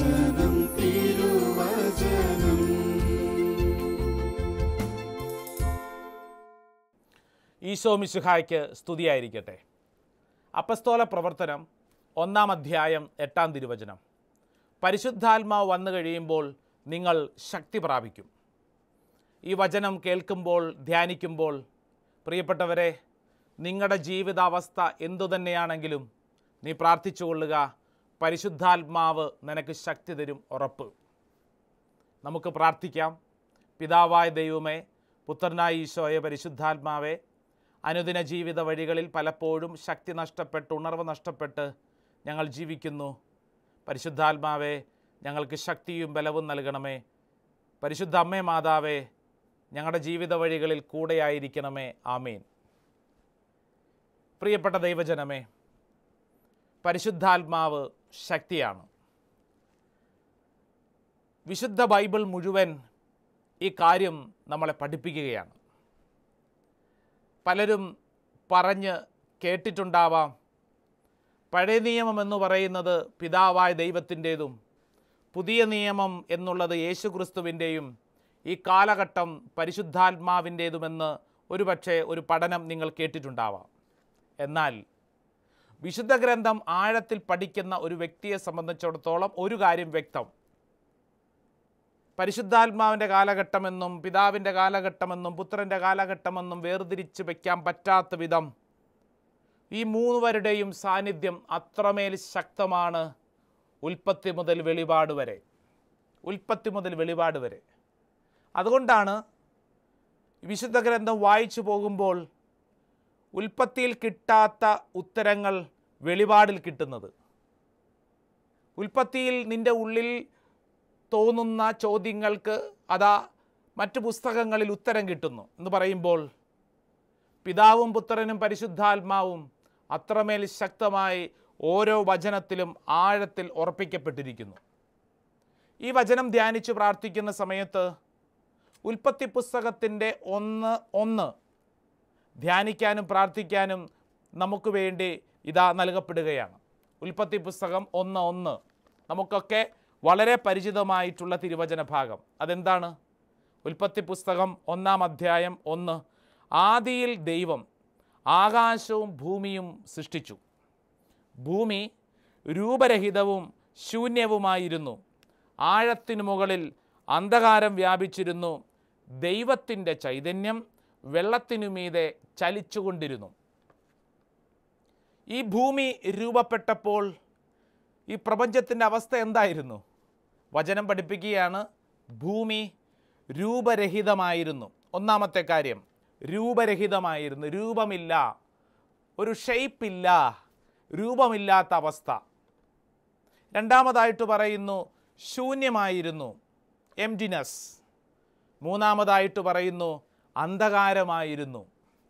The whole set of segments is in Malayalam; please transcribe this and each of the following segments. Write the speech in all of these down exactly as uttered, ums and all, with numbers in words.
വചനം തിരുവചനം. ഈശോ മിശിഹായ്ക്ക് സ്തുതിയായിരിക്കട്ടെ. അപ്പസ്തോല പ്രവർത്തനം ഒന്നാം അധ്യായം എട്ടാം തിരുവചനം. പരിശുദ്ധാത്മാവ് വന്നു കഴിയുമ്പോൾ നിങ്ങൾ ശക്തി പ്രാപിക്കും. ഈ വചനം കേൾക്കുമ്പോൾ, ധ്യാനിക്കുമ്പോൾ, പ്രിയപ്പെട്ടവരെ, നിങ്ങളുടെ ജീവിതാവസ്ഥ എന്തുതന്നെയാണെങ്കിലും നീ പ്രാർത്ഥിച്ചുകൊള്ളുക, പരിശുദ്ധാത്മാവ് നിനക്ക് ശക്തി തരും, ഉറപ്പ്. നമുക്ക് പ്രാർത്ഥിക്കാം. പിതാവായ ദൈവമേ, പുത്രനായ ഈശോയെ, പരിശുദ്ധാത്മാവേ, അനുദിന ജീവിത വഴികളിൽ പലപ്പോഴും ശക്തി നഷ്ടപ്പെട്ട്, ഉണർവ് നഷ്ടപ്പെട്ട് ഞങ്ങൾ ജീവിക്കുന്നു. പരിശുദ്ധാത്മാവേ, ഞങ്ങൾക്ക് ശക്തിയും ബലവും നൽകണമേ. പരിശുദ്ധ അമ്മേ മാതാവേ, ഞങ്ങളുടെ ജീവിത വഴികളിൽ കൂടെയായിരിക്കണമേ. ആമീൻ. പ്രിയപ്പെട്ട ദൈവജനമേ, പരിശുദ്ധാത്മാവ് ശക്തിയാണ്. വിശുദ്ധ ബൈബിൾ മുഴുവൻ ഈ കാര്യം നമ്മളെ പഠിപ്പിക്കുകയാണ്. പലരും പറഞ്ഞ് കേട്ടിട്ടുണ്ടാവാം, പഴയ നിയമം എന്ന് പറയുന്നത് പിതാവായ ദൈവത്തിൻ്റേതും പുതിയ നിയമം എന്നുള്ളത് യേശുക്രിസ്തുവിൻ്റെയും ഈ കാലഘട്ടം പരിശുദ്ധാത്മാവിൻ്റേതുമെന്ന് ഒരുപക്ഷെ ഒരു പഠനം നിങ്ങൾ കേട്ടിട്ടുണ്ടാവാം. എന്നാൽ വിശുദ്ധ ഗ്രന്ഥം ആഴത്തിൽ പഠിക്കുന്ന ഒരു വ്യക്തിയെ സംബന്ധിച്ചിടത്തോളം ഒരു കാര്യം വ്യക്തം: പരിശുദ്ധാത്മാവിൻ്റെ കാലഘട്ടമെന്നും പിതാവിൻ്റെ കാലഘട്ടമെന്നും പുത്രൻ്റെ കാലഘട്ടമെന്നും വേർതിരിച്ച് വയ്ക്കാൻ പറ്റാത്ത വിധം ഈ മൂന്നുവരുടെയും സാന്നിധ്യം അത്രമേൽ ശക്തമാണ്. ഉൽപ്പത്തി മുതൽ വെളിപാട് വരെ ഉൽപ്പത്തി മുതൽ വെളിപാട് വരെ അതുകൊണ്ടാണ് വിശുദ്ധ ഗ്രന്ഥം വായിച്ചു പോകുമ്പോൾ ഉൽപ്പത്തിയിൽ കിട്ടാത്ത ഉത്തരങ്ങൾ വെളിപാടിൽ കിട്ടുന്നത്. ഉൽപ്പത്തിയിൽ നിൻ്റെ ഉള്ളിൽ തോന്നുന്ന ചോദ്യങ്ങൾക്ക് അതാ മറ്റു പുസ്തകങ്ങളിൽ ഉത്തരം കിട്ടുന്നു എന്ന് പറയുമ്പോൾ പിതാവും പുത്രനും പരിശുദ്ധാത്മാവും അത്രമേൽ ശക്തമായി ഓരോ വചനത്തിലും ആഴത്തിൽ ഉറപ്പിക്കപ്പെട്ടിരിക്കുന്നു. ഈ വചനം ധ്യാനിച്ച് പ്രാർത്ഥിക്കുന്ന സമയത്ത് ഉൽപ്പത്തി പുസ്തകത്തിൻ്റെ ഒന്ന് ഒന്ന് ധ്യാനിക്കാനും പ്രാർത്ഥിക്കാനും നമുക്ക് വേണ്ടി ഇതാ നൽകപ്പെടുകയാണ്. ഉൽപ്പത്തി പുസ്തകം ഒന്ന് ഒന്ന് നമുക്കൊക്കെ വളരെ പരിചിതമായിട്ടുള്ള തിരുവചന ഭാഗം. അതെന്താണ്? ഉൽപ്പത്തി പുസ്തകം ഒന്നാം അധ്യായം ഒന്ന്. ആദിയിൽ ദൈവം ആകാശവും ഭൂമിയും സൃഷ്ടിച്ചു. ഭൂമി രൂപരഹിതവും ശൂന്യവുമായിരുന്നു. ആഴത്തിനു മുകളിൽ അന്ധകാരം വ്യാപിച്ചിരുന്നു. ദൈവത്തിൻ്റെ ചൈതന്യം വെള്ളത്തിനു മീതെ ചലിച്ചുകൊണ്ടിരുന്നു. ഈ ഭൂമി രൂപപ്പെട്ടപ്പോൾ ഈ പ്രപഞ്ചത്തിൻ്റെ അവസ്ഥ എന്തായിരുന്നു? വചനം പഠിപ്പിക്കുകയാണ്, ഭൂമി രൂപരഹിതമായിരുന്നു. ഒന്നാമത്തെ കാര്യം, രൂപരഹിതമായിരുന്നു. രൂപമില്ല, ഒരു ഷെയ്പ്പില്ല, രൂപമില്ലാത്ത അവസ്ഥ. രണ്ടാമതായിട്ട് പറയുന്നു ശൂന്യമായിരുന്നു, എംപ്റ്റിനെസ്. മൂന്നാമതായിട്ട് പറയുന്നു അന്ധകാരമായിരുന്നു.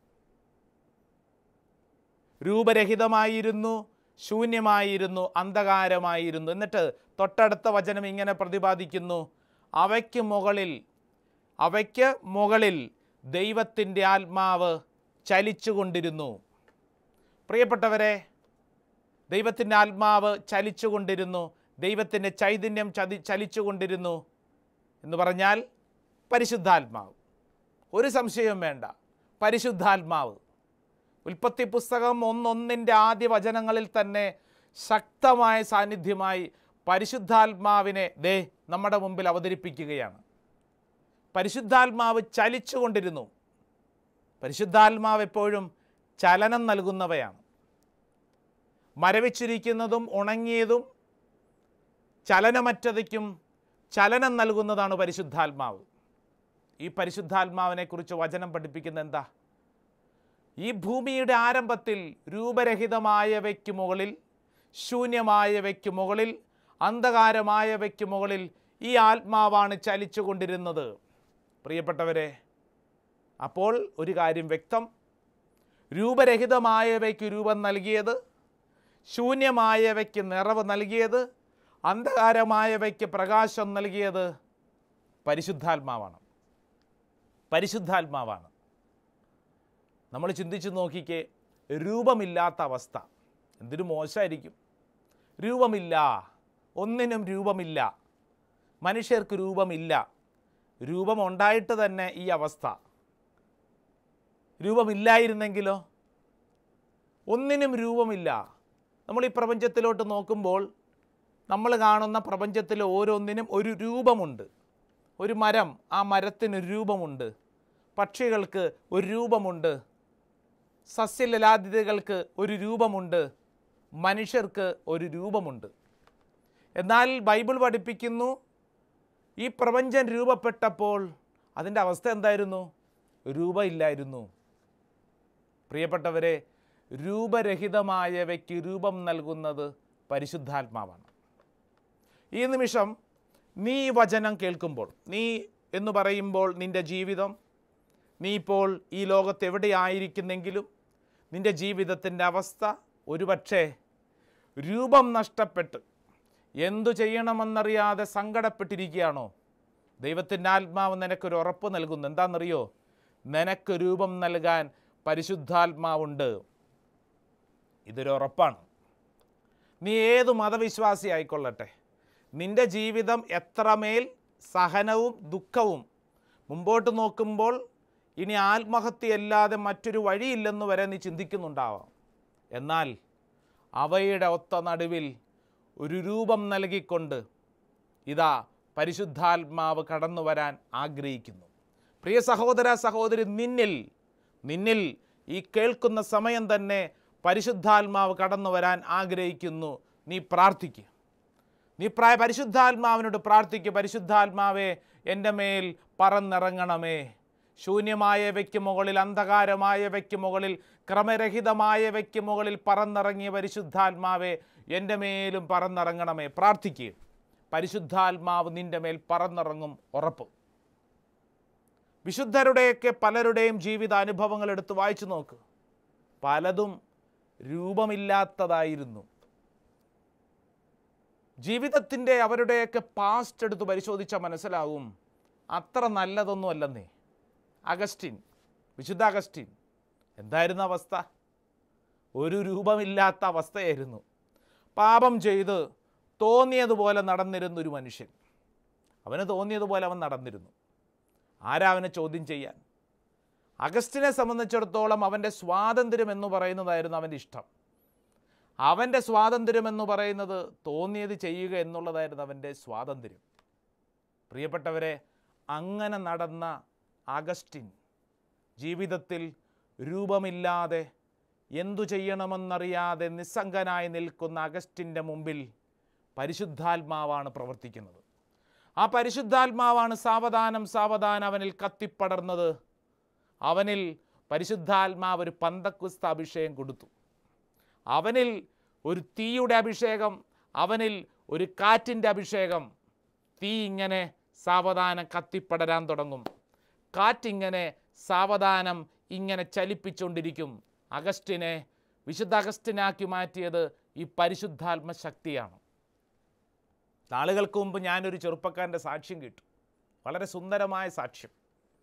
രൂപരഹിതമായിരുന്നു, ശൂന്യമായിരുന്നു, അന്ധകാരമായിരുന്നു. എന്നിട്ട് തൊട്ടടുത്ത വചനം ഇങ്ങനെ പ്രതിപാദിക്കുന്നു, അവയ്ക്ക് മുകളിൽ അവയ്ക്ക് മുകളിൽ ദൈവത്തിൻ്റെ ആത്മാവ് ചലിച്ചുകൊണ്ടിരുന്നു. പ്രിയപ്പെട്ടവരെ, ദൈവത്തിൻ്റെ ആത്മാവ് ചലിച്ചുകൊണ്ടിരുന്നു, ദൈവത്തിൻ്റെ ചൈതന്യം ചതി ചലിച്ചുകൊണ്ടിരുന്നു എന്ന് പറഞ്ഞാൽ പരിശുദ്ധാത്മാവ്. ഒരു സംശയവും വേണ്ട, പരിശുദ്ധാത്മാവ്. ഉൽപ്പത്തി പുസ്തകം ഒന്നൊന്നിൻ്റെ ആദ്യ വചനങ്ങളിൽ തന്നെ ശക്തമായ സാന്നിധ്യമായി പരിശുദ്ധാത്മാവിനെ ദേ നമ്മുടെ മുമ്പിൽ അവതരിപ്പിക്കുകയാണ്. പരിശുദ്ധാത്മാവ് ചലിച്ചുകൊണ്ടിരുന്നു. പരിശുദ്ധാത്മാവ് എപ്പോഴും ചലനം നൽകുന്നവയാണ്. മരവിച്ചിരിക്കുന്നതും ഉണങ്ങിയതും ചലനമറ്റതയ്ക്കും ചലനം നൽകുന്നതാണ് പരിശുദ്ധാത്മാവ്. ഈ പരിശുദ്ധാത്മാവിനെക്കുറിച്ച് വചനം പഠിപ്പിക്കുന്ന എന്താ? ഈ ഭൂമിയുടെ ആരംഭത്തിൽ രൂപരഹിതമായവയ്ക്ക് മുകളിൽ, ശൂന്യമായവയ്ക്ക് മുകളിൽ, അന്ധകാരമായവയ്ക്ക് മുകളിൽ ഈ ആത്മാവാണ് ചലിച്ചുകൊണ്ടിരുന്നത്. പ്രിയപ്പെട്ടവരെ, അപ്പോൾ ഒരു കാര്യം വ്യക്തം, രൂപരഹിതമായവയ്ക്ക് രൂപം നൽകിയത്, ശൂന്യമായവയ്ക്ക് നിറവ് നൽകിയത്, അന്ധകാരമായവയ്ക്ക് പ്രകാശം നൽകിയത് പരിശുദ്ധാത്മാവാണ്. പരിശുദ്ധാത്മാവാണ്. നമ്മൾ ചിന്തിച്ച് നോക്കിക്കേ, രൂപമില്ലാത്ത അവസ്ഥ എന്തൊരു മോശമായിരിക്കും. രൂപമില്ല, ഒന്നിനും രൂപമില്ല, മനുഷ്യർക്ക് രൂപമില്ല. രൂപമുണ്ടായിട്ട് തന്നെ ഈ അവസ്ഥ. രൂപമില്ലായിരുന്നെങ്കിലോ? ഒന്നിനും രൂപമില്ല. നമ്മൾ ഈ പ്രപഞ്ചത്തിലോട്ട് നോക്കുമ്പോൾ നമ്മൾ കാണുന്ന പ്രപഞ്ചത്തിൽ ഓരോന്നിനും ഒരു രൂപമുണ്ട്. ഒരു മരം, ആ മരത്തിന് രൂപമുണ്ട്. പക്ഷികൾക്ക് ഒരു രൂപമുണ്ട്. സസ്യലലാദികൾക്ക് ഒരു രൂപമുണ്ട്. മനുഷ്യർക്ക് ഒരു രൂപമുണ്ട്. എന്നാൽ ബൈബിൾ പഠിപ്പിക്കുന്നു, ഈ പ്രപഞ്ചം രൂപപ്പെട്ടപ്പോൾ അതിൻ്റെ അവസ്ഥ എന്തായിരുന്നു? രൂപമില്ലായിരുന്നു. പ്രിയപ്പെട്ടവരെ, രൂപരഹിതമായവയ്ക്ക് രൂപം നൽകുന്നത് പരിശുദ്ധാത്മാവാണ്. ഈ നിമിഷം നീ ഈ വചനം കേൾക്കുമ്പോൾ, നീ എന്ന് പറയുമ്പോൾ നിൻ്റെ ജീവിതം, നീ ഇപ്പോൾ ഈ ലോകത്ത് എവിടെയായിരിക്കുന്നെങ്കിലും നിൻ്റെ ജീവിതത്തിൻ്റെ അവസ്ഥ ഒരുപക്ഷെ രൂപം നഷ്ടപ്പെട്ട് എന്തു ചെയ്യണമെന്നറിയാതെ സങ്കടപ്പെട്ടിരിക്കുകയാണോ? ദൈവത്തിൻ്റെ ആത്മാവ് നിനക്കൊരു ഉറപ്പ് നൽകുന്നു. എന്താണെന്നറിയോ? നിനക്ക് രൂപം നൽകാൻ പരിശുദ്ധാത്മാവുണ്ട്. ഇതൊരു ഉറപ്പാണ്. നീ ഏതു മതവിശ്വാസി ആയിക്കൊള്ളട്ടെ, നിൻ്റെ ജീവിതം എത്രമേൽ സഹനവും ദുഃഖവും, മുമ്പോട്ട് നോക്കുമ്പോൾ ഇനി ആത്മഹത്യയല്ലാതെ മറ്റൊരു വഴിയില്ലെന്ന് വരെ നീ ചിന്തിക്കുന്നുണ്ടാവാം. എന്നാൽ അവയുടെ ഒത്ത നടുവിൽ ഒരു രൂപം നൽകിക്കൊണ്ട് ഇതാ പരിശുദ്ധാത്മാവ് കടന്നു വരാൻ ആഗ്രഹിക്കുന്നു. പ്രിയ സഹോദര സഹോദരി, നിന്നിൽ നിന്നിൽ ഈ കേൾക്കുന്ന സമയം തന്നെ പരിശുദ്ധാത്മാവ് കടന്നു വരാൻ ആഗ്രഹിക്കുന്നു. നീ പ്രാർത്ഥിക്കുക. നീ പ്രായ പരിശുദ്ധാത്മാവിനോട് പ്രാർത്ഥിക്കുക. പരിശുദ്ധാത്മാവേ, എൻ്റെ മേൽ പറന്നിറങ്ങണമേ. ശൂന്യമായവയ്ക്ക് മുകളിൽ, അന്ധകാരമായവയ്ക്ക് മുകളിൽ, ക്രമരഹിതമായവയ്ക്ക് മുകളിൽ പറന്നിറങ്ങിയ പരിശുദ്ധാത്മാവേ, എൻ്റെ മേലും പറന്നിറങ്ങണമേ. പ്രാർത്ഥിക്കുക. പരിശുദ്ധാത്മാവ് നിൻ്റെ മേൽ പറന്നിറങ്ങും, ഉറപ്പ്. വിശുദ്ധരുടെയൊക്കെ പലരുടെയും ജീവിത അനുഭവങ്ങൾ എടുത്ത് വായിച്ചു നോക്ക്. പലതും രൂപമില്ലാത്തതായിരുന്നു. ജീവിതത്തിൻ്റെ അവരുടെയൊക്കെ പാസ്റ്റ് എടുത്ത് പരിശോധിച്ചാൽ മനസ്സിലാവും, അത്ര നല്ലതൊന്നും അല്ലെന്നേ. അഗസ്റ്റിൻ, വിശുദ്ധ അഗസ്റ്റിൻ, എന്തായിരുന്നു അവസ്ഥ? ഒരു രൂപമില്ലാത്ത അവസ്ഥയായിരുന്നു. പാപം ചെയ്ത് തോന്നിയതുപോലെ നടന്നിരുന്നൊരു മനുഷ്യൻ. അവന് തോന്നിയതുപോലെ അവൻ നടന്നിരുന്നു. ആരാ അവനെ ചോദ്യം ചെയ്യാൻ? അഗസ്റ്റിനെ സംബന്ധിച്ചിടത്തോളം അവൻ്റെ സ്വാതന്ത്ര്യം എന്ന് പറയുന്നതായിരുന്നു അവൻ്റെ ഇഷ്ടം. അവൻ്റെ സ്വാതന്ത്ര്യം എന്ന് പറയുന്നത് തോന്നിയത് ചെയ്യുക എന്നുള്ളതായിരുന്നു അവൻ്റെ സ്വാതന്ത്ര്യം. പ്രിയപ്പെട്ടവരെ, അങ്ങനെ നടന്ന അഗസ്റ്റിൻ ജീവിതത്തിൽ രൂപമില്ലാതെ, എന്തു ചെയ്യണമെന്നറിയാതെ നിസ്സംഗനായി നിൽക്കുന്ന അഗസ്റ്റിൻ്റെ മുമ്പിൽ പരിശുദ്ധാത്മാവാണ് പ്രവർത്തിക്കുന്നത്. ആ പരിശുദ്ധാത്മാവാണ് സാവധാനം സാവധാനം അവനിൽ കത്തിപ്പടർന്നത്. അവനിൽ പരിശുദ്ധാത്മാവ് ഒരു പന്തക്കുസ്ത അഭിഷേകം കൊടുത്തു. അവനിൽ ഒരു തീയുടെ അഭിഷേകം, അവനിൽ ഒരു കാറ്റിൻ്റെ അഭിഷേകം. തീ ഇങ്ങനെ സാവധാനം കത്തിപ്പടരാൻ തുടങ്ങും. കാറ്റിങ്ങനെ സാവധാനം ഇങ്ങനെ ചലിപ്പിച്ചുകൊണ്ടിരിക്കും. അഗസ്റ്റിനെ വിശുദ്ധ അഗസ്റ്റിനാക്കി മാറ്റിയത് ഈ പരിശുദ്ധാത്മ ശക്തിയാണ്. നാളുകൾക്ക് മുമ്പ് ഞാനൊരു ചെറുപ്പക്കാരൻ്റെ സാക്ഷ്യം കേട്ടു. വളരെ സുന്ദരമായ സാക്ഷ്യം.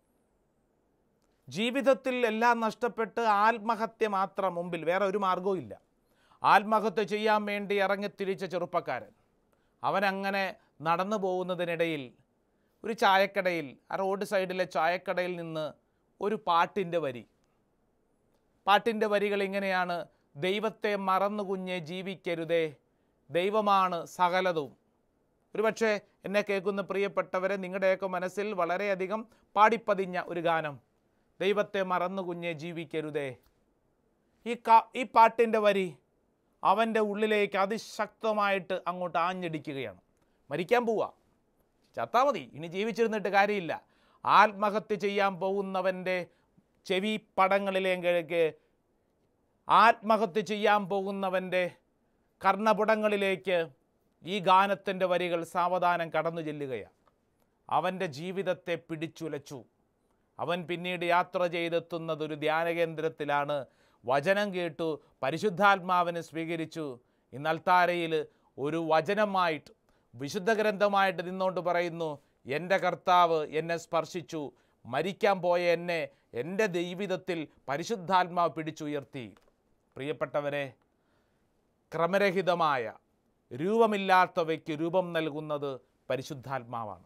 ജീവിതത്തിൽ എല്ലാം നഷ്ടപ്പെട്ട് ആത്മഹത്യ മാത്രം മുമ്പിൽ, വേറെ ഒരു മാർഗവും ഇല്ല. ആത്മഹത്യ ചെയ്യാൻ വേണ്ടി ഇറങ്ങിത്തിരിച്ച ചെറുപ്പക്കാരൻ. അവനങ്ങനെ നടന്നു പോകുന്നതിനിടയിൽ ഒരു ചായക്കടയിൽ, ആ റോഡ് സൈഡിലെ ചായക്കടയിൽ നിന്ന് ഒരു പാട്ടിൻ്റെ വരി. പാട്ടിൻ്റെ വരികൾ ഇങ്ങനെയാണ്: ദൈവത്തെ മറന്നു കുഞ്ഞെ ജീവിക്കരുതേ, ദൈവമാണ് സകലതും. ഒരുപക്ഷെ എന്നെ കേൾക്കുന്ന പ്രിയപ്പെട്ടവരെ, നിങ്ങളുടെയൊക്കെ മനസ്സിൽ വളരെയധികം പാടിപ്പതിഞ്ഞ ഒരു ഗാനം, ദൈവത്തെ മറന്നു കുഞ്ഞെ ജീവിക്കരുതേ. ഈ കാ ഈ പാട്ടിൻ്റെ വരി അവൻ്റെ ഉള്ളിലേക്ക് അതിശക്തമായിട്ട് അങ്ങോട്ട് ആഞ്ഞടിക്കുകയാണ്. മരിക്കാൻ പോവുക, ചത്താ മതി, ഇനി ജീവിച്ചിരുന്നിട്ട് കാര്യമില്ല. ആത്മഹത്യ ചെയ്യാൻ പോകുന്നവൻ്റെ ചെവി പടങ്ങളിലേക്ക്, ആത്മഹത്യ ചെയ്യാൻ പോകുന്നവൻ്റെ കർണപുടങ്ങളിലേക്ക് ഈ ഗാനത്തിൻ്റെ വരികൾ സാവധാനം കടന്നു ചെല്ലുകയാണ്. അവൻ്റെ ജീവിതത്തെ പിടിച്ചുലച്ചു. അവൻ പിന്നീട് യാത്ര ചെയ്തെത്തുന്നത് ഒരു ധ്യാനകേന്ദ്രത്തിലാണ്. വചനം കേട്ടു, പരിശുദ്ധാത്മാവിനെ സ്വീകരിച്ചു. ഇന്ന് അൾത്താരയിൽ ഒരു വചനമായിട്ട്, വിശുദ്ധ ഗ്രന്ഥമായിട്ട് നിന്നുകൊണ്ട് പറയുന്നു, എൻ്റെ കർത്താവ് എന്നെ സ്പർശിച്ചു, മരിക്കാൻ പോയ എന്നെ എൻ്റെ ജീവിതത്തിൽ പരിശുദ്ധാത്മാവ് പിടിച്ചുയർത്തി. പ്രിയപ്പെട്ടവരെ, ക്രമരഹിതമായ രൂപമില്ലാത്തവയ്ക്ക് രൂപം നൽകുന്നത് പരിശുദ്ധാത്മാവാണ്.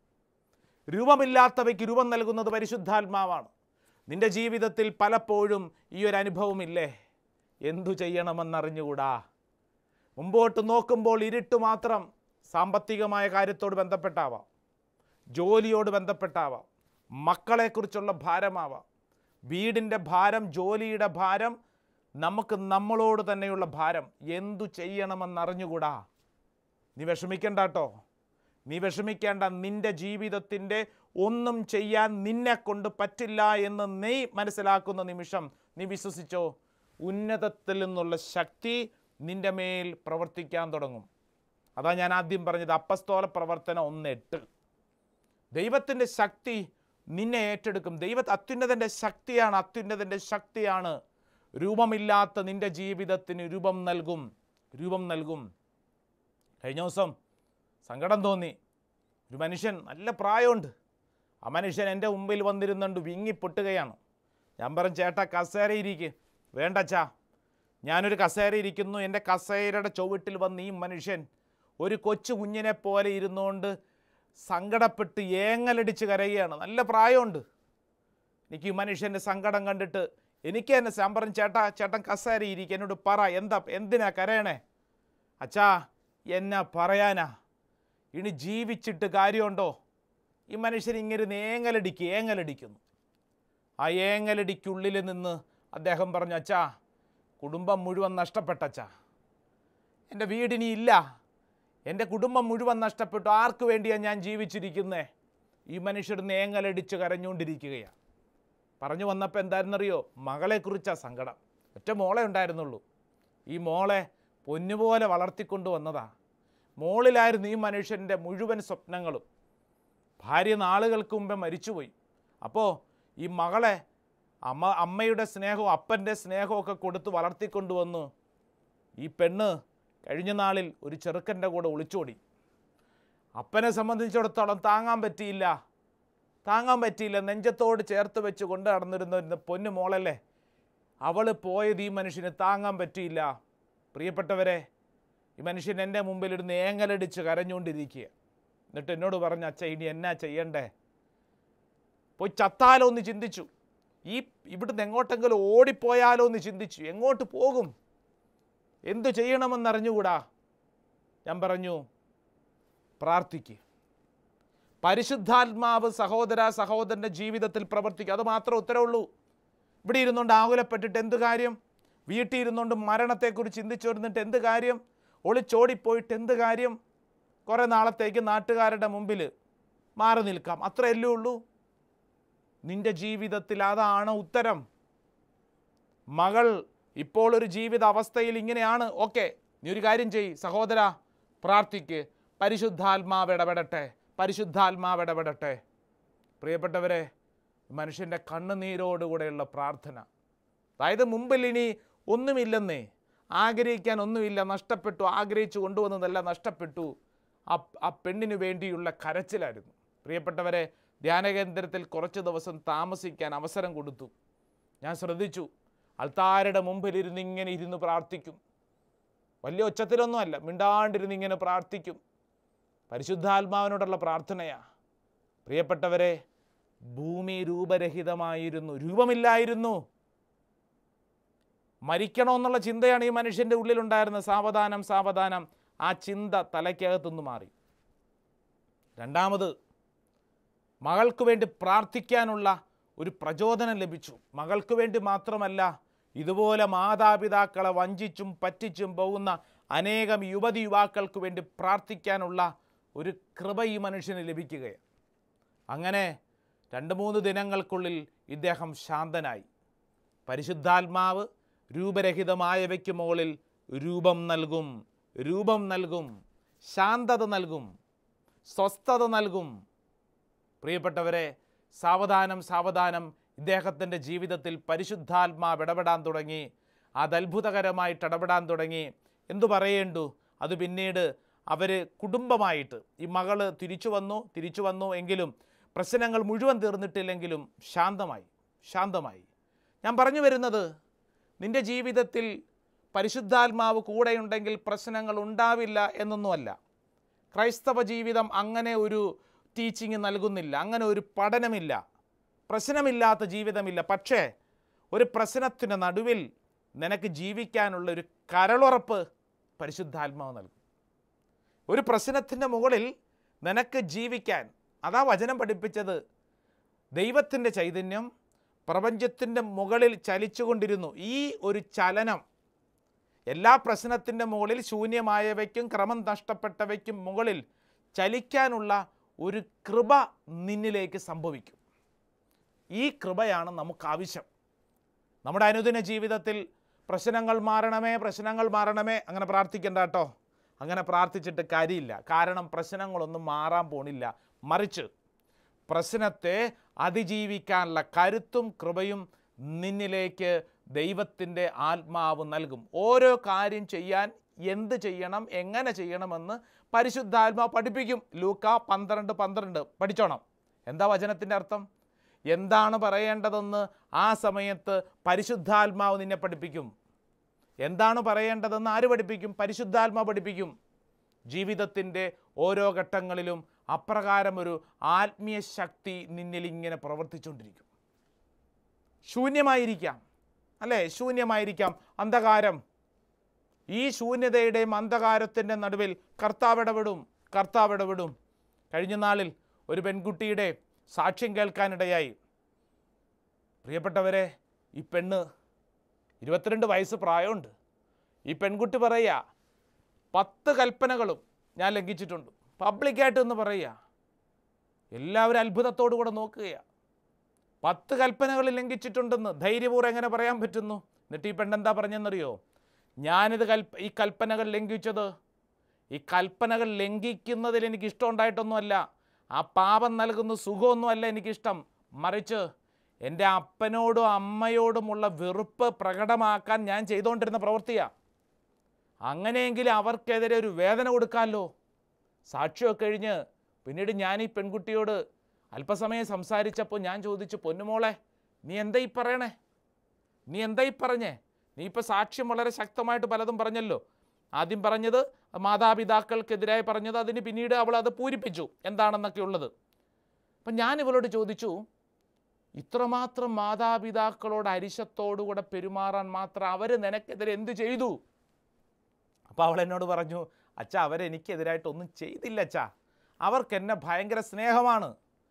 രൂപമില്ലാത്തവയ്ക്ക് രൂപം നൽകുന്നത് പരിശുദ്ധാത്മാവാണ്. നിൻ്റെ ജീവിതത്തിൽ പലപ്പോഴും ഈ ഒരു അനുഭവമില്ലേ? എന്തു ചെയ്യണമെന്നറിഞ്ഞുകൂടാ. മുമ്പോട്ട് നോക്കുമ്പോൾ ഇരുട്ട് മാത്രം. സാമ്പത്തികമായ കാര്യത്തോട് ബന്ധപ്പെട്ടാവാം, ജോലിയോട് ബന്ധപ്പെട്ടാവാം, മക്കളെക്കുറിച്ചുള്ള ഭാരമാവാം, വീടിൻ്റെ ഭാരം, ജോലിയുടെ ഭാരം, നമുക്ക് നമ്മളോട് തന്നെയുള്ള ഭാരം. എന്തു ചെയ്യണമെന്നറിഞ്ഞുകൂടാ. നീ വിഷമിക്കണ്ട കേട്ടോ, നീ വിഷമിക്കേണ്ട. നിൻ്റെ ജീവിതത്തിൻ്റെ ഒന്നും ചെയ്യാൻ നിന്നെ കൊണ്ട് പറ്റില്ല എന്ന് നീ മനസ്സിലാക്കുന്ന നിമിഷം നീ വിശ്വസിച്ചോ, ഉന്നതത്തിൽ നിന്നുള്ള ശക്തി നിൻ്റെ മേൽ പ്രവർത്തിക്കാൻ തുടങ്ങും. അതാ ഞാൻ ആദ്യം പറഞ്ഞത്, അപ്പസ്തോല പ്രവർത്തനം ഒന്ന് എട്ട്. ദൈവത്തിൻ്റെ ശക്തി നിന്നെ ഏറ്റെടുക്കും. ദൈവ അത്യുന്നതൻ്റെ ശക്തിയാണ്, അത്യുന്നതൻ്റെ ശക്തിയാണ് രൂപമില്ലാത്ത നിൻ്റെ ജീവിതത്തിന് രൂപം നൽകും, രൂപം നൽകും. കഴിഞ്ഞ ദിവസം സങ്കടം തോന്നി. ഒരു മനുഷ്യൻ, നല്ല പ്രായമുണ്ട്, ആ മനുഷ്യൻ എൻ്റെ മുമ്പിൽ വന്നിരുന്നുണ്ട് വിങ്ങിപ്പൊട്ടുകയാണ്. ഞാൻ പറഞ്ഞു, ചേട്ടാ കസേരയിരിക്ക്. വേണ്ടച്ചാ, ഞാനൊരു കസേര ഇരിക്കുന്നു, എൻ്റെ കസേരയുടെ ചുവട്ടിൽ വന്ന് ഈ മനുഷ്യൻ ഒരു കൊച്ചു കുഞ്ഞിനെ പോലെ ഇരുന്നുകൊണ്ട് സങ്കടപ്പെട്ട് ഏങ്ങലടിച്ച് കരയുകയാണ്. നല്ല പ്രായമുണ്ട്. എനിക്ക് ഈ മനുഷ്യൻ്റെ സങ്കടം കണ്ടിട്ട് എനിക്ക് തന്നെ ഞാൻ പറഞ്ഞു, ചേട്ടാ ചേട്ടൻ കസേര ഇരിക്കുക, എന്നോട് പറ, എന്താ എന്തിനാ കരയണേ? അച്ഛാ, എന്നാ പറയാനാ, ഇനി ജീവിച്ചിട്ട് കാര്യമുണ്ടോ? ഈ മനുഷ്യൻ ഇങ്ങനെ ഏങ്ങലടിക്ക് ഏങ്ങലടിക്കുന്നു. ആ ഏങ്ങലടിക്കുള്ളിൽ നിന്ന് അദ്ദേഹം പറഞ്ഞു, അച്ഛാ കുടുംബം മുഴുവൻ നഷ്ടപ്പെട്ടച്ചാ, എൻ്റെ വീടിനി ഇല്ല, എൻ്റെ കുടുംബം മുഴുവൻ നഷ്ടപ്പെട്ടു, ആർക്ക് വേണ്ടിയാണ് ഞാൻ ജീവിച്ചിരിക്കുന്നേ? ഈ മനുഷ്യർ ഏങ്ങലടിച്ച് കരഞ്ഞുകൊണ്ടിരിക്കുകയാണ്. പറഞ്ഞു വന്നപ്പോൾ എന്തായിരുന്നറിയോ? മകളെക്കുറിച്ചാണ് സങ്കടം. ഒറ്റ മോളെ ഉണ്ടായിരുന്നുള്ളൂ. ഈ മോളെ പൊന്നുപോലെ വളർത്തിക്കൊണ്ട് വന്നതാ. മോളിലായിരുന്നു ഈ മനുഷ്യൻ്റെ മുഴുവൻ സ്വപ്നങ്ങളും. ഭാര്യ നാളുകൾക്ക് മുമ്പേ മരിച്ചുപോയി. അപ്പോൾ ഈ മകളെ അമ്മ അമ്മയുടെ സ്നേഹവും അപ്പൻ്റെ സ്നേഹവും ഒക്കെ കൊടുത്ത് വളർത്തിക്കൊണ്ടുവന്നു. ഈ പെണ്ണ് കഴിഞ്ഞ നാളിൽ ഒരു ചെറുക്കൻ്റെ കൂടെ ഒളിച്ചോടി. അപ്പനെ സംബന്ധിച്ചിടത്തോളം താങ്ങാൻ പറ്റിയില്ല, താങ്ങാൻ പറ്റിയില്ല നെഞ്ചത്തോട് ചേർത്ത് വെച്ച് കൊണ്ട് നടന്നിരുന്ന പൊന്നു മോളല്ലേ, അവൾ പോയത് ഈ മനുഷ്യന് താങ്ങാൻ പറ്റിയില്ല. പ്രിയപ്പെട്ടവരെ, ഈ മനുഷ്യൻ എൻ്റെ മുമ്പിലിരുന്ന് ഏങ്ങലടിച്ച് കരഞ്ഞുകൊണ്ടിരിക്കുക. എന്നിട്ട് എന്നോട് പറഞ്ഞു, അച്ഛ ഇനി എന്നാ ചെയ്യണ്ടേ? പോയി ചത്താലോ എന്ന് ചിന്തിച്ചു. ഈ ഇവിടുന്ന് എങ്ങോട്ടെങ്കിലും ഓടിപ്പോയാലോ എന്ന് ചിന്തിച്ചു. എങ്ങോട്ട് പോകും? എന്തു ചെയ്യണമെന്നറിഞ്ഞുകൂടാ. ഞാൻ പറഞ്ഞു, പ്രാർത്ഥിക്കുക. പരിശുദ്ധാത്മാവ് സഹോദര സഹോദരൻ്റെ ജീവിതത്തിൽ പ്രവർത്തിക്കുക. അത് മാത്രമേ ഉത്തരവുള്ളൂ. ഇവിടെ ഇരുന്നുകൊണ്ട് ആകുലപ്പെട്ടിട്ട് എന്ത് കാര്യം? വീട്ടിൽ ഇരുന്നുകൊണ്ട് മരണത്തെക്കുറിച്ച് ചിന്തിച്ചു വരുന്നിട്ട് എന്ത് കാര്യം? ഒളിച്ചോടിപ്പോയിട്ട് എന്ത് കാര്യം? കുറേ നാളത്തേക്ക് നാട്ടുകാരുടെ മുമ്പിൽ മാറി നിൽക്കാം, അത്രയല്ലേ ഉള്ളൂ. നിൻ്റെ ജീവിതത്തിൽ അതാണ് ഉത്തരം. മകൾ ഇപ്പോൾ ഒരു ജീവിത അവസ്ഥയിൽ ഇങ്ങനെയാണ്. ഓക്കെ, നീ ഒരു കാര്യം ചെയ്യ് സഹോദര, പ്രാർത്ഥിക്ക്. പരിശുദ്ധാത്മാവ് ഇടപെടട്ടെ, പരിശുദ്ധാത്മാവ് ഇടപെടട്ടെ. പ്രിയപ്പെട്ടവരെ, മനുഷ്യൻ്റെ കണ്ണുനീരോടുകൂടെയുള്ള പ്രാർത്ഥന. അതായത് മുമ്പിൽ ഇനി ഒന്നുമില്ലെന്നേ, ആഗ്രഹിക്കാൻ ഒന്നുമില്ല, നഷ്ടപ്പെട്ടു, ആഗ്രഹിച്ചു കൊണ്ടുവന്നതല്ല നഷ്ടപ്പെട്ടു. ആ ആ പെണ്ണിനു വേണ്ടിയുള്ള കരച്ചിലായിരുന്നു. പ്രിയപ്പെട്ടവരെ, ധ്യാനകേന്ദ്രത്തിൽ കുറച്ച് ദിവസം താമസിക്കാൻ അവസരം കൊടുത്തു. ഞാൻ ശ്രദ്ധിച്ചു, അൾത്താരുടെ മുമ്പിലിരുന്ന് ഇങ്ങനെ ഇരുന്ന് പ്രാർത്ഥിക്കും. വലിയ ഒച്ചത്തിലൊന്നുമല്ല, മിണ്ടാണ്ടിരുന്ന് ഇങ്ങനെ പ്രാർത്ഥിക്കും. പരിശുദ്ധാത്മാവിനോടുള്ള പ്രാർത്ഥനയാ. പ്രിയപ്പെട്ടവരെ, ഭൂമി രൂപരഹിതമായിരുന്നു, രൂപമില്ലായിരുന്നു. മരിക്കണമെന്നുള്ള ചിന്തയാണ് ഈ മനുഷ്യൻ്റെ ഉള്ളിലുണ്ടായിരുന്നത്. സാവധാനം സാവധാനം ആ ചിന്ത തലയ്ക്കകത്തുനിന്ന് മാറി. രണ്ടാമത്, മകൾക്ക് വേണ്ടി പ്രാർത്ഥിക്കാനുള്ള ഒരു പ്രചോദനം ലഭിച്ചു. മകൾക്ക് വേണ്ടി മാത്രമല്ല, ഇതുപോലെ മാതാപിതാക്കളെ വഞ്ചിച്ചും പറ്റിച്ചും പോകുന്ന അനേകം യുവതി യുവാക്കൾക്ക് വേണ്ടി പ്രാർത്ഥിക്കാനുള്ള ഒരു കൃപ ഈ മനുഷ്യന് ലഭിക്കുകയാണ്. അങ്ങനെ രണ്ട് മൂന്ന് ദിനങ്ങൾക്കുള്ളിൽ ഇദ്ദേഹം ശാന്തനായി. പരിശുദ്ധാത്മാവ് രൂപരഹിതമായവയ്ക്ക് മുകളിൽ രൂപം നൽകും, രൂപം നൽകും, ശാന്തത നൽകും, സ്വസ്ഥത നൽകും. പ്രിയപ്പെട്ടവരെ, സാവധാനം സാവധാനം ഇദ്ദേഹത്തിൻ്റെ ജീവിതത്തിൽ പരിശുദ്ധാത്മാവ് ഇടപെടാൻ തുടങ്ങി. അത് അത്ഭുതകരമായിട്ട് ഇടപെടാൻ തുടങ്ങി. എന്തു പറയേണ്ടു, അത് പിന്നീട് അവർ കുടുംബമായിട്ട്, ഈ മകള് തിരിച്ചു വന്നു തിരിച്ചു വന്നു എങ്കിലും പ്രശ്നങ്ങൾ മുഴുവൻ തീർന്നിട്ടില്ലെങ്കിലും ശാന്തമായി, ശാന്തമായി. ഞാൻ പറഞ്ഞു വരുന്നത്, നിൻ്റെ ജീവിതത്തിൽ പരിശുദ്ധാത്മാവ് കൂടെയുണ്ടെങ്കിൽ പ്രശ്നങ്ങൾ ഉണ്ടാവില്ല എന്നൊന്നുമല്ല. ക്രൈസ്തവ ജീവിതം അങ്ങനെ ഒരു ടീച്ചിങ് നൽകുന്നില്ല, അങ്ങനെ ഒരു പഠനമില്ല. പ്രശ്നമില്ലാത്ത ജീവിതമില്ല. പക്ഷേ ഒരു പ്രശ്നത്തിൻ്റെ നടുവിൽ നിനക്ക് ജീവിക്കാനുള്ള ഒരു കരളുറപ്പ് പരിശുദ്ധാത്മാവ് നൽകും. ഒരു പ്രശ്നത്തിൻ്റെ മുകളിൽ നിനക്ക് ജീവിക്കാൻ, അതാ വചനം പഠിപ്പിച്ചത്. ദൈവത്തിൻ്റെ ചൈതന്യം പ്രപഞ്ചത്തിൻ്റെ മുകളിൽ ചലിച്ചുകൊണ്ടിരുന്നു. ഈ ഒരു ചലനം എല്ലാ പ്രശ്നത്തിൻ്റെ മുകളിൽ, ശൂന്യമായവയ്ക്കും ക്രമം നഷ്ടപ്പെട്ടവയ്ക്കും മുകളിൽ ചലിക്കാനുള്ള ഒരു കൃപ നിന്നിലേക്ക് സംഭവിക്കും. ഈ കൃപയാണ് നമുക്കാവശ്യം. നമ്മുടെ അനുദിന ജീവിതത്തിൽ പ്രശ്നങ്ങൾ മാറണമേ, പ്രശ്നങ്ങൾ മാറണമേ അങ്ങനെ പ്രാർത്ഥിക്കേണ്ട കേട്ടോ. അങ്ങനെ പ്രാർത്ഥിച്ചിട്ട് കാര്യമില്ല. കാരണം പ്രശ്നങ്ങളൊന്നും മാറാൻ പോണില്ല. മറിച്ച് പ്രശ്നത്തെ അതിജീവിക്കാനുള്ള കരുത്തും കൃപയും നിന്നിലേക്ക് ദൈവത്തിൻ്റെ ആത്മാവ് നൽകും. ഓരോ കാര്യം ചെയ്യാൻ എന്ത് ചെയ്യണം, എങ്ങനെ ചെയ്യണമെന്ന് പരിശുദ്ധാത്മാവ് പഠിപ്പിക്കും. ലൂക്ക പന്ത്രണ്ട് പന്ത്രണ്ട് പഠിച്ചോണം. എന്താ വചനത്തിൻ്റെ അർത്ഥം? എന്താണ് പറയേണ്ടതെന്ന് ആ സമയത്ത് പരിശുദ്ധാത്മാവ് നിന്നെ പഠിപ്പിക്കും. എന്താണ് പറയേണ്ടതെന്ന് ആര് പഠിപ്പിക്കും? പരിശുദ്ധാത്മാവ് പഠിപ്പിക്കും. ജീവിതത്തിൻ്റെ ഓരോ ഘട്ടങ്ങളിലും അപ്രകാരം ഒരു ആത്മീയ ശക്തി നിന്നിൽ ഇങ്ങനെ പ്രവർത്തിച്ചുകൊണ്ടിരിക്കും. ശൂന്യമായിരിക്കാം, അല്ലേ? ശൂന്യമായിരിക്കാം, അന്ധകാരം. ഈ ശൂന്യതയുടെയും അന്ധകാരത്തിൻ്റെ നടുവിൽ കർത്താവ് ഇടപെടും, കർത്താവ് ഇടപെടും. കഴിഞ്ഞ നാളിൽ ഒരു പെൺകുട്ടിയുടെ സാക്ഷ്യം കേൾക്കാനിടയായി. പ്രിയപ്പെട്ടവരെ, ഈ പെണ്ണ് ഇരുപത്തിരണ്ട് വയസ്സ് പ്രായമുണ്ട്. ഈ പെൺകുട്ടി പറയുക, പത്ത് കൽപ്പനകളും ഞാൻ ലംഘിച്ചിട്ടുണ്ട്. പബ്ലിക്കായിട്ട് എന്ന് പറയുക. എല്ലാവരും അത്ഭുതത്തോടു കൂടെ നോക്കുകയാണ്. പത്ത് കൽപ്പനകൾ ലംഘിച്ചിട്ടുണ്ടെന്ന് ധൈര്യപൂർവ്വം എങ്ങനെ പറയാൻ പറ്റുന്നു? എന്നിട്ട് ഈ പെണ്ണെന്താ പറഞ്ഞെന്നറിയോ? ഞാനിത് കൽപ്പ ഈ കൽപ്പനകൾ ലംഘിച്ചത്, ഈ കൽപ്പനകൾ ലംഘിക്കുന്നതിൽ എനിക്ക് ഇഷ്ടം ഉണ്ടായിട്ടൊന്നുമല്ല, ആ പാപം നൽകുന്ന സുഖമൊന്നുമല്ല എനിക്കിഷ്ടം, മറിച്ച് എൻ്റെ അപ്പനോടും അമ്മയോടുമുള്ള വെറുപ്പ് പ്രകടമാക്കാൻ ഞാൻ ചെയ്തുകൊണ്ടിരുന്ന പ്രവൃത്തിയാണ്. അങ്ങനെയെങ്കിൽ അവർക്കെതിരെ ഒരു വേദന കൊടുക്കാമല്ലോ. സാക്ഷിയൊക്കെ കഴിഞ്ഞ് പിന്നീട് ഞാൻ ഈ പെൺകുട്ടിയോട് അല്പസമയം സംസാരിച്ചപ്പോൾ ഞാൻ ചോദിച്ചു, പൊന്നുമോളെ നീ എന്താ ഈ പറയണേ? നീ എന്താ ഈ പറഞ്ഞേ? നീ ഇപ്പോൾ സാക്ഷ്യം വളരെ ശക്തമായിട്ട് പലതും പറഞ്ഞല്ലോ. ആദ്യം പറഞ്ഞത് മാതാപിതാക്കൾക്കെതിരായി പറഞ്ഞത്, അതിന് പിന്നീട് അവൾ അത് പൂരിപ്പിച്ചു എന്താണെന്നൊക്കെ ഉള്ളത്. അപ്പം ഞാൻ ഇവളോട് ചോദിച്ചു, ഇത്രമാത്രം മാതാപിതാക്കളോട് അരിശത്തോടുകൂടെ പെരുമാറാൻ മാത്രം അവർ നിനക്കെതിരെ എന്ത് ചെയ്തു? അപ്പോൾ അവൾ എന്നോട് പറഞ്ഞു, അച്ഛാ അവരെനിക്കെതിരായിട്ടൊന്നും ചെയ്തില്ല അച്ഛാ, അവർക്കെന്നെ ഭയങ്കര സ്നേഹമാണ്.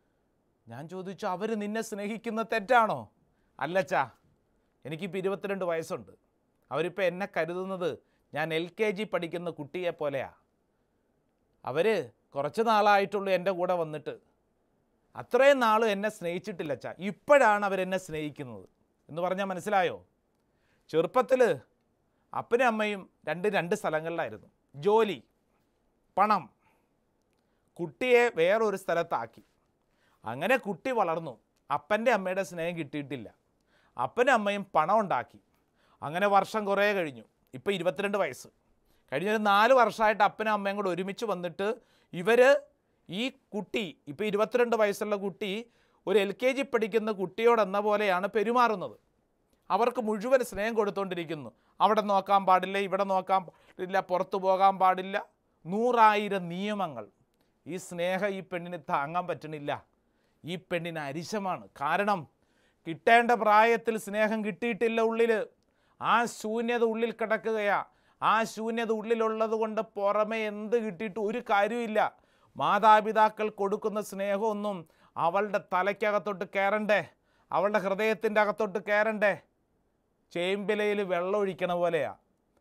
ഞാൻ ചോദിച്ചു, അവർ നിന്നെ സ്നേഹിക്കുന്നത് തെറ്റാണോ? അല്ലച്ചാ, എനിക്കിപ്പോൾ ഇരുപത്തിരണ്ട് വയസ്സുണ്ട്. അവരിപ്പോൾ എന്നെ കരുതുന്നത് ഞാൻ എൽ കെ ജി പഠിക്കുന്ന കുട്ടിയെ പോലെയാണ്. അവർ കുറച്ച് നാളായിട്ടുള്ളൂ എൻ്റെ കൂടെ വന്നിട്ട്. അത്രയും നാളും എന്നെ സ്നേഹിച്ചിട്ടില്ല അച്ഛാ, ഇപ്പോഴാണ് അവരെന്നെ സ്നേഹിക്കുന്നത് എന്ന് പറഞ്ഞാൽ മനസ്സിലായോ? ചെറുപ്പത്തിൽ അപ്പനും അമ്മയും രണ്ട് രണ്ട് സ്ഥലങ്ങളിലായിരുന്നു. ജോലി, പണം. കുട്ടിയെ വേറൊരു സ്ഥലത്താക്കി. അങ്ങനെ കുട്ടി വളർന്നു. അപ്പൻ്റെ അമ്മയുടെ സ്നേഹം കിട്ടിയിട്ടില്ല. അപ്പനും അമ്മയും പണം ഉണ്ടാക്കി. അങ്ങനെ വർഷം കുറേ കഴിഞ്ഞു. ഇപ്പോൾ ഇരുപത്തിരണ്ട് വയസ്സ് കഴിഞ്ഞൊരു നാല് വർഷമായിട്ട് അപ്പനും അമ്മയും കൂടെ ഒരുമിച്ച് വന്നിട്ട് ഇവർ ഈ കുട്ടി, ഇപ്പോൾ ഇരുപത്തിരണ്ട് വയസ്സുള്ള കുട്ടി ഒരു എൽ കെ ജി പഠിക്കുന്ന കുട്ടിയോടെന്ന പോലെയാണ് പെരുമാറുന്നത്. അവർക്ക് മുഴുവൻ സ്നേഹം കൊടുത്തുകൊണ്ടിരിക്കുന്നു. അവിടെ നോക്കാൻ പാടില്ല, ഇവിടെ നോക്കാൻ പാടില്ല, പുറത്തു പോകാൻ പാടില്ല, നൂറായിരം നിയമങ്ങൾ. ഈ സ്നേഹം ഈ പെണ്ണിന് താങ്ങാൻ പറ്റണില്ല. ഈ പെണ്ണിന് അരിശമാണ്. കാരണം കിട്ടേണ്ട പ്രായത്തിൽ സ്നേഹം കിട്ടിയിട്ടില്ല. ഉള്ളിൽ ആ ശൂന്യത ഉള്ളിൽ കിടക്കുകയാണ്. ആ ശൂന്യത ഉള്ളിലുള്ളത് കൊണ്ട് പുറമെ എന്ത് കിട്ടിയിട്ട് ഒരു കാര്യമില്ല. മാതാപിതാക്കൾ കൊടുക്കുന്ന സ്നേഹമൊന്നും അവളുടെ തലയ്ക്കകത്തോട്ട് കയറണ്ടേ, അവളുടെ ഹൃദയത്തിൻ്റെ അകത്തോട്ട് കയറണ്ടേ. ചേമ്പിലയിൽ വെള്ളം ഒഴിക്കണ പോലെയാ,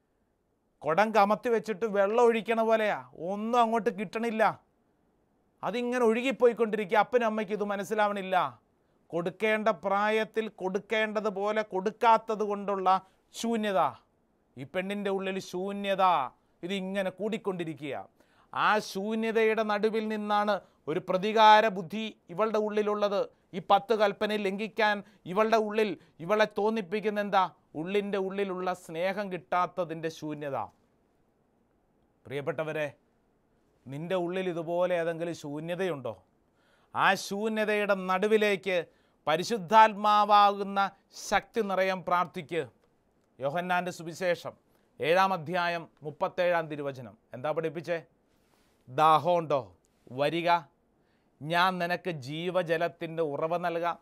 കുടം കമത്തി വെച്ചിട്ട് വെള്ളം ഒഴിക്കണ പോലെയാ. ഒന്നും അങ്ങോട്ട് കിട്ടണില്ല. അതിങ്ങനെ ഒഴുകിപ്പോയിക്കൊണ്ടിരിക്കുക. അപ്പനും അമ്മയ്ക്ക് ഇത് മനസ്സിലാവണില്ല. കൊടുക്കേണ്ട പ്രായത്തിൽ കൊടുക്കേണ്ടതുപോലെ കൊടുക്കാത്തത് കൊണ്ടുള്ള ശൂന്യത. ഈ പെണ്ണിൻ്റെ ഉള്ളിൽ ശൂന്യത ഇതിങ്ങനെ കൂടിക്കൊണ്ടിരിക്കുക. ആ ശൂന്യതയുടെ നടുവിൽ നിന്നാണ് ഒരു പ്രതികാര ബുദ്ധി ഇവളുടെ ഉള്ളിലുള്ളത്. ഈ പത്ത് കൽപ്പന ലംഘിക്കാൻ ഇവളുടെ ഉള്ളിൽ ഇവളെ തോന്നിപ്പിക്കുന്ന എന്താ? ഉള്ളിൻ്റെ ഉള്ളിലുള്ള സ്നേഹം കിട്ടാത്തതിൻ്റെ ശൂന്യത. പ്രിയപ്പെട്ടവരെ, നിൻ്റെ ഉള്ളിൽ ഇതുപോലെ ഏതെങ്കിലും ശൂന്യതയുണ്ടോ? ആ ശൂന്യതയുടെ നടുവിലേക്ക് പരിശുദ്ധാത്മാവാകുന്ന ശക്തി നിറയാൻ പ്രാർത്ഥിക്ക്. യോഹന്നാൻ്റെ സുവിശേഷം ഏഴാം അധ്യായം മുപ്പത്തേഴാം തിരുവചനം എന്താ പഠിപ്പിച്ചേ? ദാഹമുണ്ടോ? വരിക, ഞാൻ നിനക്ക് ജീവജലത്തിൻ്റെ ഉറവ നൽകാം.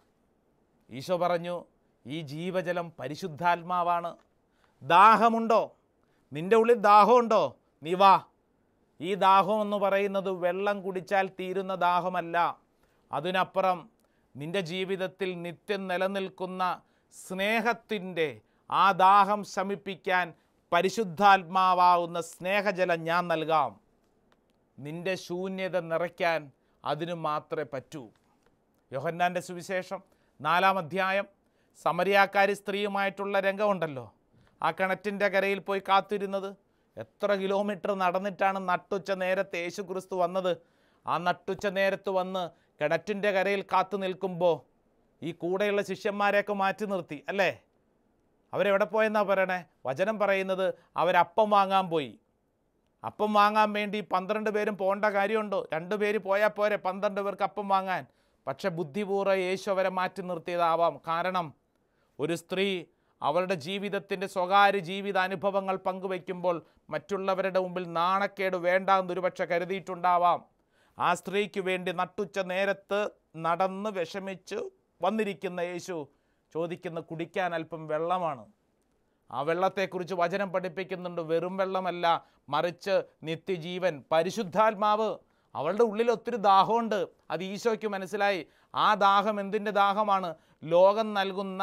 ഈശോ പറഞ്ഞു, ഈ ജീവജലം പരിശുദ്ധാത്മാവാണ്. ദാഹമുണ്ടോ? നിൻ്റെ ഉള്ളിൽ ദാഹമുണ്ടോ? നീ വാ. ഈ ദാഹം എന്ന് പറയുന്നത് വെള്ളം കുടിച്ചാൽ തീരുന്ന ദാഹമല്ല. അതിനപ്പുറം നിൻ്റെ ജീവിതത്തിൽ നിത്യം നിലനിൽക്കുന്ന സ്നേഹത്തിൻ്റെ ആ ദാഹം ശമിപ്പിക്കാൻ പരിശുദ്ധാത്മാവാകുന്ന സ്നേഹജലം ഞാൻ നൽകാം. നിൻ്റെ ശൂന്യത നിറയ്ക്കാൻ അതിനു മാത്രമേ പറ്റൂ. യോഹന്നാൻ്റെ സുവിശേഷം നാലാം അധ്യായം സമരിയാക്കാരി സ്ത്രീയുമായിട്ടുള്ള രംഗമുണ്ടല്ലോ. ആ കിണറ്റിൻ്റെ കരയിൽ പോയി കാത്തിരുന്നത്. എത്ര കിലോമീറ്റർ നടന്നിട്ടാണ് നട്ടുച്ച നേരത്തെ യേശു ക്രിസ്തു വന്നത്. ആ നട്ടുച്ച നേരത്ത് വന്ന് കിണറ്റിൻ്റെ കരയിൽ കാത്തു നിൽക്കുമ്പോൾ ഈ കൂടെയുള്ള ശിഷ്യന്മാരെയൊക്കെ മാറ്റി നിർത്തി അല്ലേ? അവരെവിടെ പോയെന്നാ പറയണേ? വചനം പറയുന്നത് അവരപ്പം വാങ്ങാൻ പോയി. അപ്പം വാങ്ങാൻ വേണ്ടി പന്ത്രണ്ട് പേരും പോകേണ്ട കാര്യമുണ്ടോ? രണ്ട് പേര് പോയാൽ പോരെ പന്ത്രണ്ട് പേർക്ക് അപ്പം വാങ്ങാൻ. പക്ഷെ ബുദ്ധിപൂർവ്വം യേശു അവരെ മാറ്റി നിർത്തിയതാവാം. കാരണം ഒരു സ്ത്രീ അവളുടെ ജീവിതത്തിൻ്റെ സ്വകാര്യ ജീവിത അനുഭവങ്ങൾ പങ്കുവയ്ക്കുമ്പോൾ മറ്റുള്ളവരുടെ മുമ്പിൽ നാണക്കേട് വേണ്ടാന്ന് ഒരുപക്ഷെ കരുതിയിട്ടുണ്ടാവാം. ആ സ്ത്രീക്ക് വേണ്ടി നട്ടുച്ച നേരത്ത് നടന്ന് വിഷമിച്ച് വന്നിരിക്കുന്ന യേശു ചോദിക്കുന്ന കുടിക്കാൻ അല്പം വെള്ളമാണ്. ആ വെള്ളത്തെക്കുറിച്ച് വചനം പഠിപ്പിക്കുന്നുണ്ട്. വെറും വെള്ളമല്ല, മറിച്ച് നിത്യജീവൻ, പരിശുദ്ധാത്മാവ്. അവളുടെ ഉള്ളിൽ ഒത്തിരി ദാഹമുണ്ട്. അത് ഈശോയ്ക്ക് മനസ്സിലായി. ആ ദാഹം എന്തിൻ്റെ ദാഹമാണ്? ലോകം നൽകുന്ന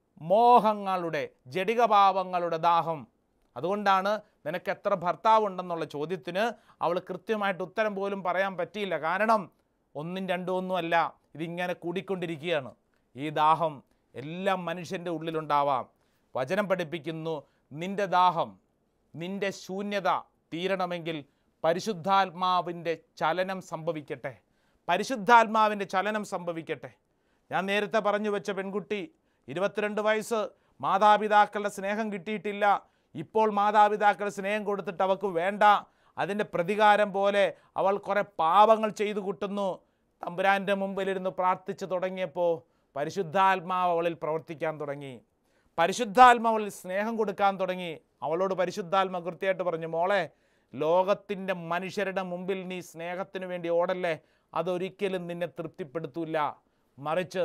മോഹങ്ങളുടെ, ജഡികഭാവങ്ങളുടെ ദാഹം. അതുകൊണ്ടാണ് നിനക്ക് എത്ര ഭർത്താവുണ്ടെന്നുള്ള ചോദ്യത്തിന് അവൾ കൃത്യമായിട്ട് ഉത്തരം പോലും പറയാൻ പറ്റിയില്ല. കാരണം ഒന്നും രണ്ടും ഒന്നുമല്ല, ഇതിങ്ങനെ കൂടിക്കൊണ്ടിരിക്കുകയാണ്. ഈ ദാഹം എല്ലാം മനുഷ്യൻ്റെ ഉള്ളിലുണ്ടാവാം. വചനം പഠിപ്പിക്കുന്നു, നിൻ്റെ ദാഹം, നിൻ്റെ ശൂന്യത തീരണമെങ്കിൽ പരിശുദ്ധാത്മാവിൻ്റെ ചലനം സംഭവിക്കട്ടെ. പരിശുദ്ധാത്മാവിൻ്റെ ചലനം സംഭവിക്കട്ടെ. ഞാൻ നേരത്തെ പറഞ്ഞു വെച്ച പെൺകുട്ടി, ഇരുപത്തിരണ്ട് വയസ്സ്, മാതാപിതാക്കളുടെ സ്നേഹം കിട്ടിയിട്ടില്ല. ഇപ്പോൾ മാതാപിതാക്കളുടെ സ്നേഹം കൊടുത്തിട്ട് അവൾക്ക് വേണ്ട. അതിൻ്റെ പ്രതികാരം പോലെ അവൾ കുറേ പാപങ്ങൾ ചെയ്തു കൂട്ടുന്നു. തമ്പുരാൻ്റെ മുമ്പിലിരുന്ന് പ്രാർത്ഥിച്ചു തുടങ്ങിയപ്പോൾ പരിശുദ്ധാത്മാവ് അവളിൽ പ്രവർത്തിക്കാൻ തുടങ്ങി. പരിശുദ്ധാത്മാവിൽ സ്നേഹം കൊടുക്കാൻ തുടങ്ങി. അവളോട് പരിശുദ്ധാത്മ കൃത്യമായിട്ട് പറഞ്ഞു, മോളെ, ലോകത്തിൻ്റെ മനുഷ്യരുടെ മുമ്പിൽ നീ സ്നേഹത്തിന് വേണ്ടി ഓടല്ലേ. അതൊരിക്കലും നിന്നെ തൃപ്തിപ്പെടുത്തൂല. മറിച്ച്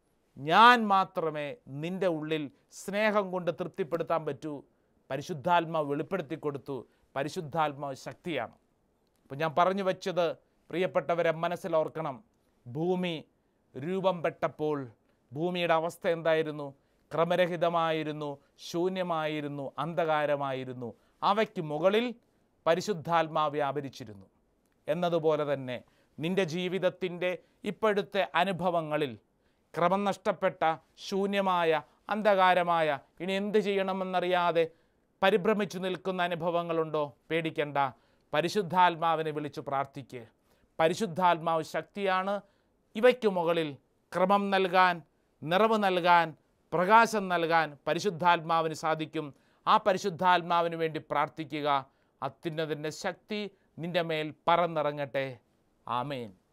ഞാൻ മാത്രമേ നിൻ്റെ ഉള്ളിൽ സ്നേഹം കൊണ്ട് തൃപ്തിപ്പെടുത്താൻ പറ്റൂ. പരിശുദ്ധാത്മാവ് വെളിപ്പെടുത്തി കൊടുത്തു. പരിശുദ്ധാത്മാവ് ശക്തിയാണ്. അപ്പോൾ ഞാൻ പറഞ്ഞു വെച്ചത് പ്രിയപ്പെട്ടവരെ മനസ്സിലോർക്കണം. ഭൂമി രൂപം പെട്ടപ്പോൾ ഭൂമിയുടെ അവസ്ഥ എന്തായിരുന്നു? ക്രമരഹിതമായിരുന്നു, ശൂന്യമായിരുന്നു, അന്ധകാരമായിരുന്നു. അവയ്ക്ക് മുകളിൽ പരിശുദ്ധാത്മാവ് വ്യാപരിച്ചിരുന്നു. എന്നതുപോലെ തന്നെ നിൻ്റെ ജീവിതത്തിൻ്റെ ഇപ്പോഴത്തെ അനുഭവങ്ങളിൽ ക്രമം നഷ്ടപ്പെട്ട, ശൂന്യമായ, അന്ധകാരമായ, ഇനി എന്ത് ചെയ്യണമെന്നറിയാതെ പരിഭ്രമിച്ചു നിൽക്കുന്ന അനുഭവങ്ങളുണ്ടോ? പേടിക്കണ്ട. പരിശുദ്ധാത്മാവിനെ വിളിച്ചു പ്രാർത്ഥിക്കുക. പരിശുദ്ധാത്മാവ് ശക്തിയാണ്. ഇവയ്ക്ക് മുകളിൽ ക്രമം നൽകാൻ, നിറവ് നൽകാൻ, പ്രകാശം നൽകാൻ പരിശുദ്ധാത്മാവിന് സാധിക്കും. ആ പരിശുദ്ധാത്മാവിന് വേണ്ടി പ്രാർത്ഥിക്കുക. അത്യുന്നതൻ്റെ ശക്തി നിൻ്റെ മേൽ പറന്നിറങ്ങട്ടെ. ആമേൻ.